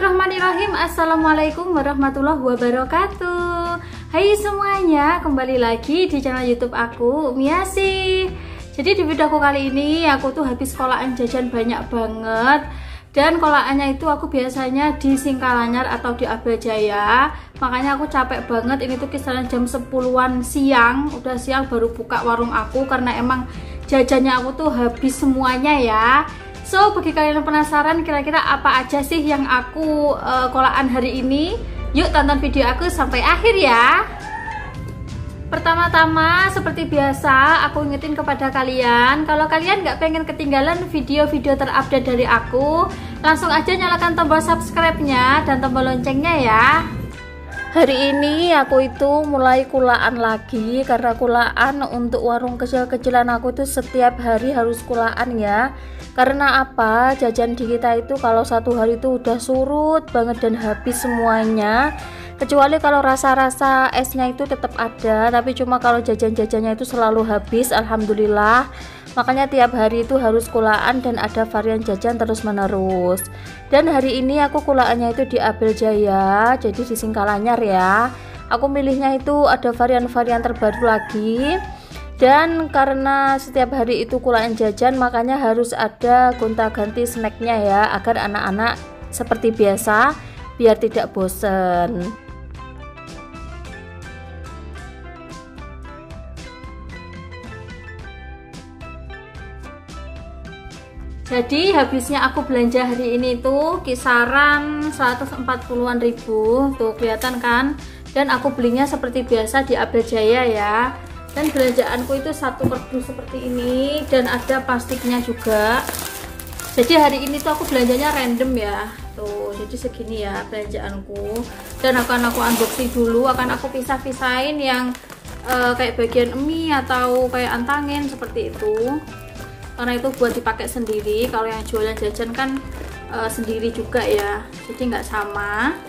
Bismillahirrahmanirrahim. Assalamualaikum warahmatullahi wabarakatuh. Hai semuanya, kembali lagi di channel YouTube aku, Umiasi. Jadi di videoku kali ini aku tuh habis kolaan jajan banyak banget. Dan kolaannya itu aku biasanya di Singkalanyar atau di Abel Jaya. Makanya aku capek banget, ini tuh kisaran jam 10-an siang. Udah siang baru buka warung aku karena emang jajannya aku tuh habis semuanya ya. So, bagi kalian yang penasaran kira-kira apa aja sih yang aku kolaan hari ini, yuk tonton video aku sampai akhir ya. Pertama-tama, seperti biasa, aku ingetin kepada kalian, kalau kalian nggak pengen ketinggalan video-video terupdate dari aku, langsung aja nyalakan tombol subscribe-nya dan tombol loncengnya ya. Hari ini aku itu mulai kulaan lagi, karena kulaan untuk warung kecil-kecilan aku tuh setiap hari harus kulaan ya. Karena apa? Jajan di kita itu kalau satu hari itu udah surut banget dan habis semuanya. Kecuali kalau rasa-rasa esnya itu tetap ada, tapi cuma kalau jajan-jajannya itu selalu habis, alhamdulillah. Makanya tiap hari itu harus kulaan dan ada varian jajan terus menerus. Dan hari ini aku kulaannya itu di Abel Jaya, jadi di Singkalanyar ya. Aku milihnya itu ada varian-varian terbaru lagi. Dan karena setiap hari itu kulaan jajan, makanya harus ada gonta-ganti snacknya ya, agar anak-anak seperti biasa biar tidak bosen. Jadi habisnya aku belanja hari ini tuh kisaran 140-an ribu, tuh kelihatan kan. Dan aku belinya seperti biasa di Abel Jaya ya. Dan belanjaanku itu satu kardus seperti ini dan ada plastiknya juga. Jadi hari ini tuh aku belanjanya random ya, tuh jadi segini ya belanjaanku. Dan akan aku unboxing dulu, akan aku pisah-pisahin yang kayak bagian mie atau kayak antangin seperti itu, karena itu buat dipakai sendiri. Kalau yang jualan jajan kan sendiri juga ya, jadi nggak sama.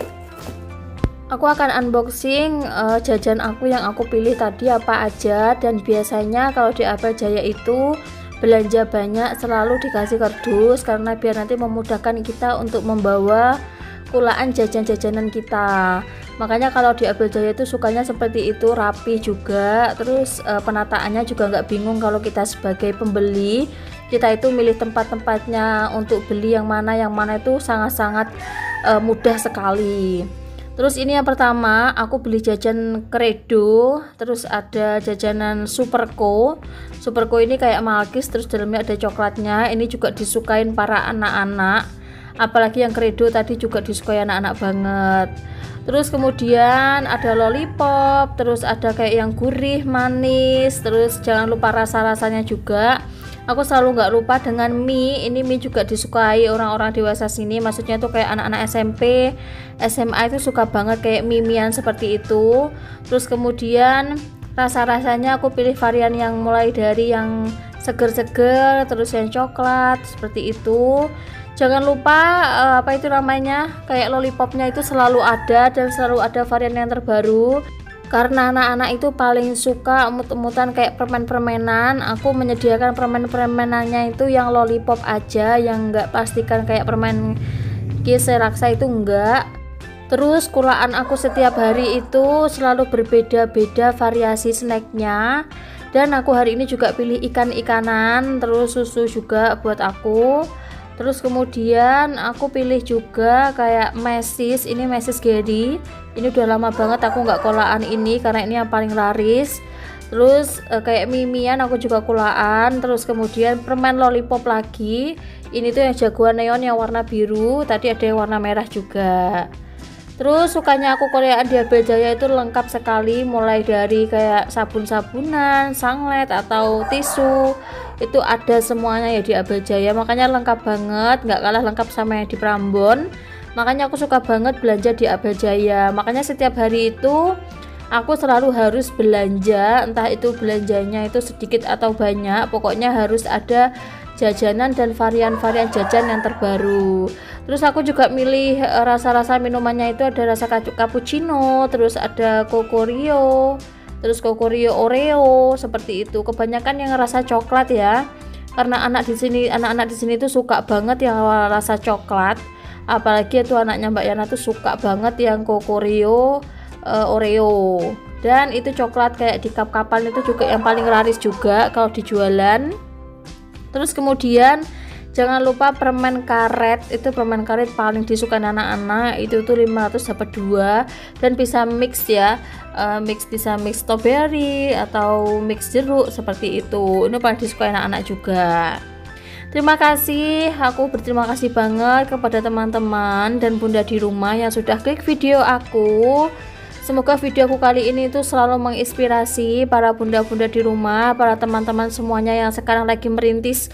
Aku akan unboxing jajan aku yang aku pilih tadi apa aja. Dan biasanya kalau di Abel Jaya itu belanja banyak selalu dikasih kardus, karena biar nanti memudahkan kita untuk membawa kulaan jajan-jajanan kita. Makanya kalau di Abel Jaya itu sukanya seperti itu, rapi juga. Terus penataannya juga nggak bingung kalau kita sebagai pembeli. Kita itu milih tempat-tempatnya untuk beli yang mana itu sangat-sangat mudah sekali. Terus ini yang pertama, aku beli jajan Credo, terus ada jajanan Superco. Superco ini kayak Malkis, terus dalamnya ada coklatnya. Ini juga disukain para anak-anak. Apalagi yang Credo tadi juga disukai anak-anak banget. Terus kemudian ada lollipop, terus ada kayak yang gurih, manis, terus jangan lupa rasa-rasanya juga. Aku selalu nggak lupa dengan mie. Ini mie juga disukai orang-orang dewasa sini, maksudnya tuh kayak anak-anak SMP, SMA itu suka banget kayak mie-mian seperti itu. Terus kemudian rasa-rasanya aku pilih varian yang mulai dari yang seger-seger, terus yang coklat seperti itu. Jangan lupa apa itu namanya, kayak lollipopnya itu selalu ada dan selalu ada varian yang terbaru. Karena anak-anak itu paling suka emut-emutan kayak permen-permenan, aku menyediakan permen-permenannya itu yang lollipop aja, yang enggak pastikan kayak permen Kise Raksa itu enggak. Terus kulaan aku setiap hari itu selalu berbeda-beda variasi snacknya. Dan aku hari ini juga pilih ikan-ikanan, terus susu juga buat aku. Terus kemudian aku pilih juga kayak mesis, ini mesis Gedi. Ini udah lama banget aku nggak kolaan ini karena ini yang paling laris. Terus kayak mimian aku juga kolaan. Terus kemudian permen lollipop lagi. Ini tuh yang jagoan neon yang warna biru. Tadi ada yang warna merah juga. Terus sukanya aku koleaan di Abel Jaya itu lengkap sekali, mulai dari kayak sabun-sabunan, sanglet atau tisu. Itu ada semuanya ya di Abel Jaya, makanya lengkap banget, nggak kalah lengkap sama yang di Prambon. Makanya aku suka banget belanja di Abel Jaya. Makanya setiap hari itu aku selalu harus belanja, entah itu belanjanya itu sedikit atau banyak, pokoknya harus ada jajanan dan varian-varian jajan yang terbaru. Terus aku juga milih rasa-rasa minumannya itu ada rasa cappuccino, terus ada Cocorio, terus Cocorio Oreo seperti itu. Kebanyakan yang rasa coklat ya. Karena anak-anak di sini tuh suka banget yang rasa coklat. apalagi itu anaknya Mbak Yana tuh suka banget yang Kokoreo Oreo, dan itu coklat kayak di cup-cupan itu juga yang paling laris juga kalau dijualan. Terus kemudian jangan lupa permen karet, itu permen karet paling disukai anak-anak, itu tuh 500 dapat 2 dan bisa mix ya, bisa mix strawberry atau mix jeruk seperti itu. Ini paling disukai anak-anak juga. Terima kasih, aku berterima kasih banget kepada teman-teman dan bunda di rumah yang sudah klik video aku. Semoga video aku kali ini tuh selalu menginspirasi para bunda-bunda di rumah, para teman-teman semuanya yang sekarang lagi merintis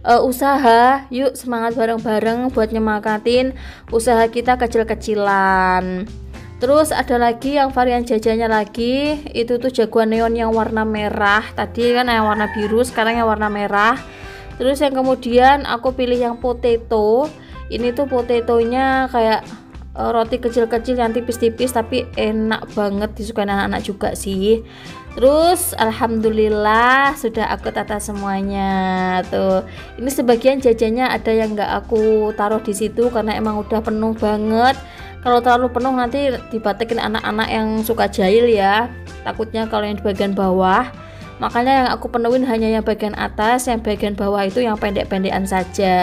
usaha. Yuk semangat bareng-bareng buat nyemangatin usaha kita kecil-kecilan. Terus ada lagi yang varian jajannya lagi, itu tuh jagoan neon yang warna merah. Tadi kan yang warna biru, sekarang yang warna merah. Terus yang kemudian aku pilih yang potato. Ini tuh potatonya kayak roti kecil-kecil yang tipis-tipis tapi enak banget, disukai anak-anak juga sih. Terus alhamdulillah sudah aku tata semuanya tuh. Ini sebagian jajannya ada yang nggak aku taruh di situ karena emang udah penuh banget. Kalau terlalu penuh nanti dibatakin anak-anak yang suka jahil ya, takutnya kalau yang di bagian bawah. Makanya yang aku penuhin hanya yang bagian atas, yang bagian bawah itu yang pendek-pendekan saja.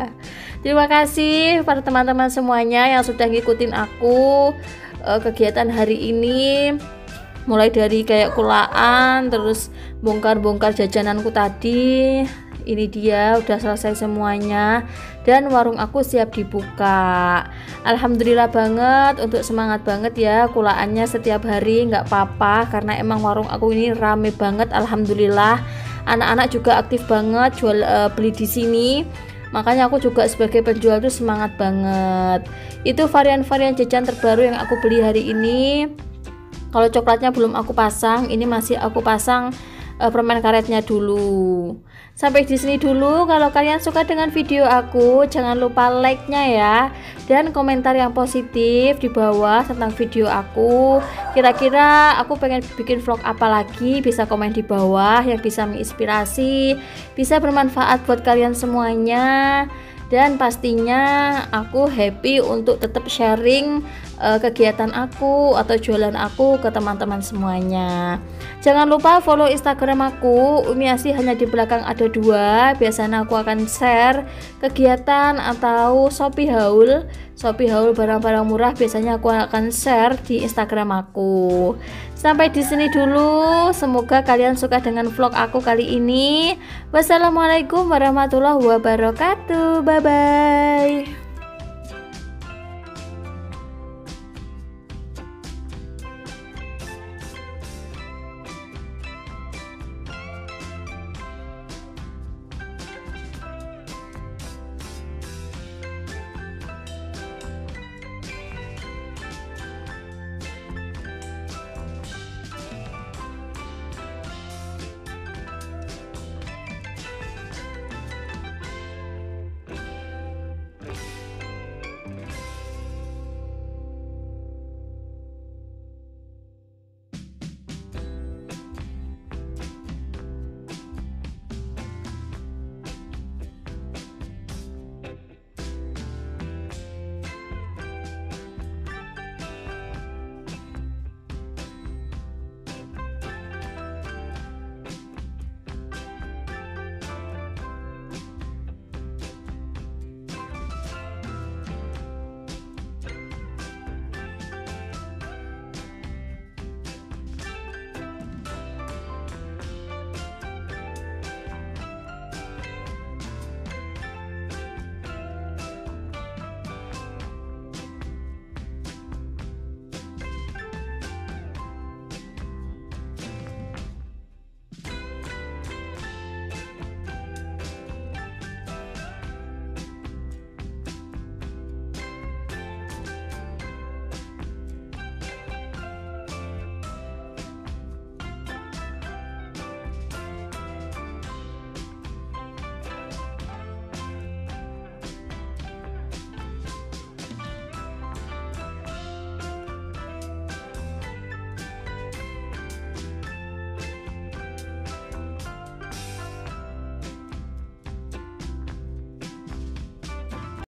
Terima kasih pada teman-teman semuanya yang sudah ngikutin aku kegiatan hari ini, mulai dari kayak kulaan, terus bongkar-bongkar jajananku tadi. Ini dia udah selesai semuanya dan warung aku siap dibuka. Alhamdulillah banget, untuk semangat banget ya kulaannya setiap hari, nggak apa-apa karena emang warung aku ini rame banget. Alhamdulillah anak-anak juga aktif banget jual beli di sini. Makanya aku juga sebagai penjual tuh semangat banget. Itu varian-varian jajan terbaru yang aku beli hari ini. Kalau coklatnya belum aku pasang, ini masih aku pasang permen karetnya dulu. Sampai di sini dulu. Kalau kalian suka dengan video aku, jangan lupa like-nya ya, dan komentar yang positif di bawah tentang video aku. Kira-kira aku pengen bikin vlog apa lagi, bisa komen di bawah yang bisa menginspirasi, bisa bermanfaat buat kalian semuanya. Dan pastinya aku happy untuk tetap sharing kegiatan aku atau jualan aku ke teman-teman semuanya. Jangan lupa follow Instagram aku, Umi Asih hanya di belakang ada 2. Biasanya aku akan share kegiatan atau Shopee haul barang-barang murah, biasanya aku akan share di Instagram aku. Sampai di sini dulu. Semoga kalian suka dengan vlog aku kali ini. Wassalamualaikum warahmatullahi wabarakatuh. Bye bye.